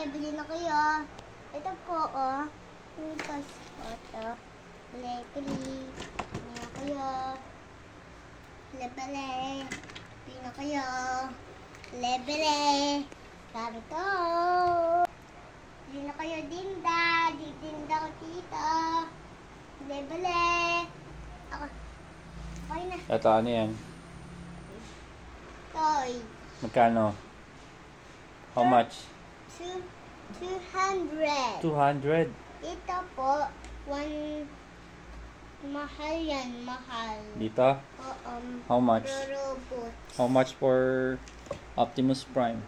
bili na kayo. Ito po, oh. Ito, ito. Bili na kayo. Bili na kayo. Bili. Sabi ko. Bili na kayo, Dinda. Dinda ko, tita. Bili. Ako. Okay na. Ito, ano yan? Toy. Magkano? How much? 200. 200. Ito po, mahal yan, mahal. Dito? How much? Robot. How much for Optimus Prime?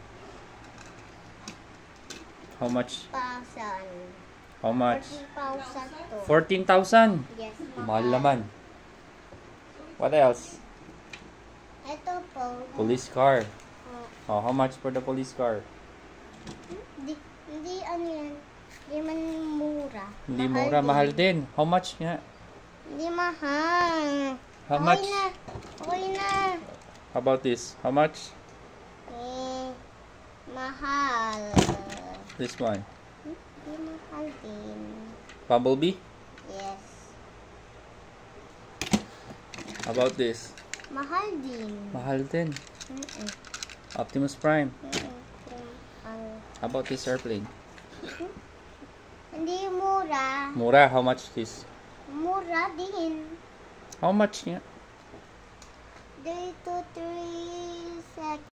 How much? 1,000. How much? 14,000 to. 14,000. Yes, Mahal naman. What else? Ito po. Police car. Oh, how much for the police car? Hindi ano yan. Hindi man mura. Hindi mura, mahal din. How much nga? Hindi mahal. How much? Okay na. How about this? How much? Mahal. This one. Hindi mahal din. Bumblebee? Yes. How about this? Mahal din. Mahal din. Optimus Prime. How about this airplane? Hindi mura. Mura, how much this? Mura din. How much nga? 3 to 3 seconds.